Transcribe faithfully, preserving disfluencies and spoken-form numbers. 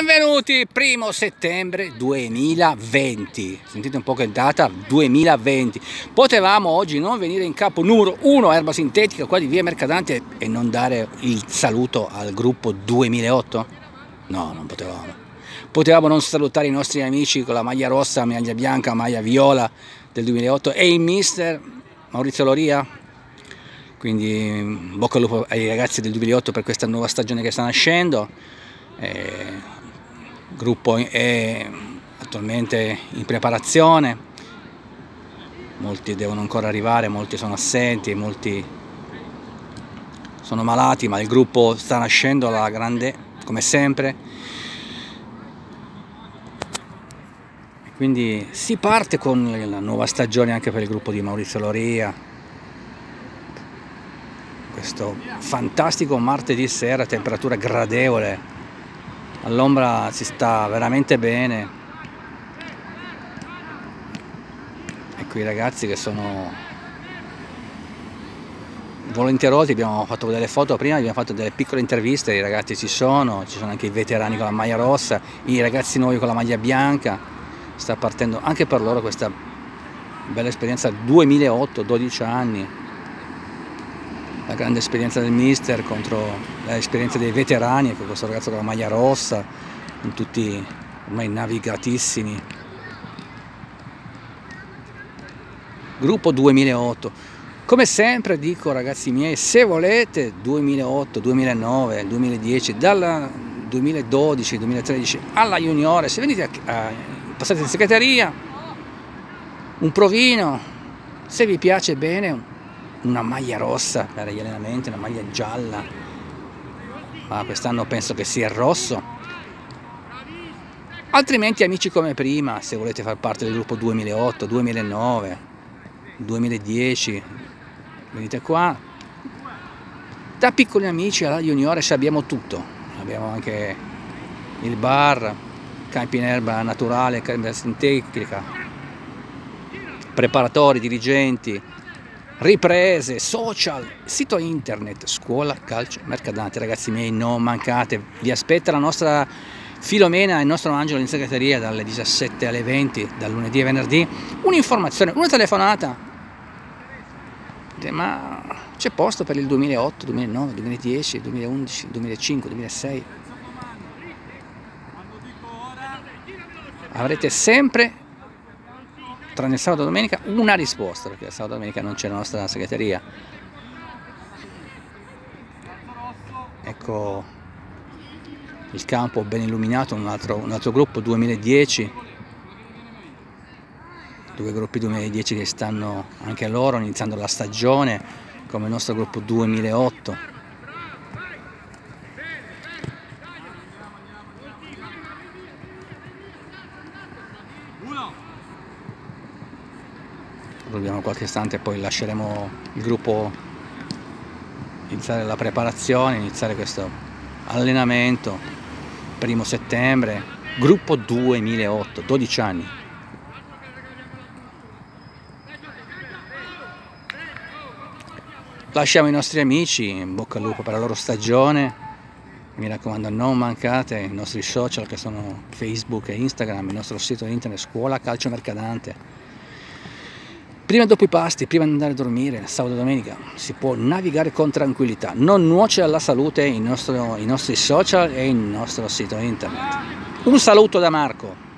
Benvenuti, primo settembre duemilaventi, sentite un po' che data, duemilaventi. Potevamo oggi non venire in campo numero uno Erba Sintetica qua di via Mercadante e non dare il saluto al gruppo duemilaotto? No, non potevamo. Potevamo non salutare i nostri amici con la maglia rossa, maglia bianca, maglia viola del duemilaotto e il mister Maurizio Loria? Quindi bocca al lupo ai ragazzi del duemilaotto per questa nuova stagione che sta nascendo. Eh, il gruppo è attualmente in preparazione, molti devono ancora arrivare, molti sono assenti, molti sono malati, ma il gruppo sta nascendo alla grande come sempre. Quindi si parte con la nuova stagione anche per il gruppo di Maurizio Loria. Questo fantastico martedì sera, temperatura gradevole, all'ombra si sta veramente bene. Ecco i ragazzi che sono volenterosi, abbiamo fatto delle foto prima, abbiamo fatto delle piccole interviste, i ragazzi ci sono, ci sono anche i veterani con la maglia rossa, i ragazzi nuovi con la maglia bianca. Sta partendo anche per loro questa bella esperienza duemilaotto, dodici anni. La grande esperienza del mister contro l'esperienza dei veterani, con questo ragazzo con la maglia rossa, con tutti ormai navigatissimi. Gruppo duemilaotto. Come sempre dico ragazzi miei, se volete duemilaotto, duemilanove, duemiladieci, dal duemiladodici, duemilatredici alla juniore, se venite a, a, passate in segreteria, un provino, se vi piace bene, una maglia rossa per gli allenamenti, una maglia gialla, ma quest'anno penso che sia il rosso. Altrimenti amici come prima, se volete far parte del gruppo duemilaotto, duemilanove, duemiladieci, venite qua. Da piccoli amici alla juniore se abbiamo tutto, abbiamo anche il bar, campi in erba naturale, erba sintetica, preparatori, dirigenti, riprese, social, sito internet, scuola calcio Mercadante. Ragazzi miei, non mancate, vi aspetta la nostra Filomena e il nostro Angelo in segreteria dalle diciassette alle venti, dal lunedì e venerdì. Un'informazione, una telefonata, ma c'è posto per il duemilaotto, duemilanove, duemiladieci, duemilaundici, duemilacinque, duemilasei? Avrete sempre, tranne sabato e domenica, una risposta, perché sabato e domenica non c'è la nostra segreteria. Ecco il campo ben illuminato, un altro, un altro gruppo duemiladieci, due gruppi duemiladieci che stanno anche loro iniziando la stagione, come il nostro gruppo duemilaotto. Proviamo qualche istante e poi lasceremo il gruppo iniziare la preparazione, iniziare questo allenamento, primo settembre, gruppo duemilaotto, dodici anni. Lasciamo i nostri amici, in bocca al lupo per la loro stagione, mi raccomando non mancate i nostri social che sono Facebook e Instagram, il nostro sito internet Scuola Calcio Mercadante. Prima e dopo i pasti, prima di andare a dormire, sabato e domenica, si può navigare con tranquillità, non nuoce alla salute i nostri, i nostri social e il nostro sito internet. Un saluto da Marco.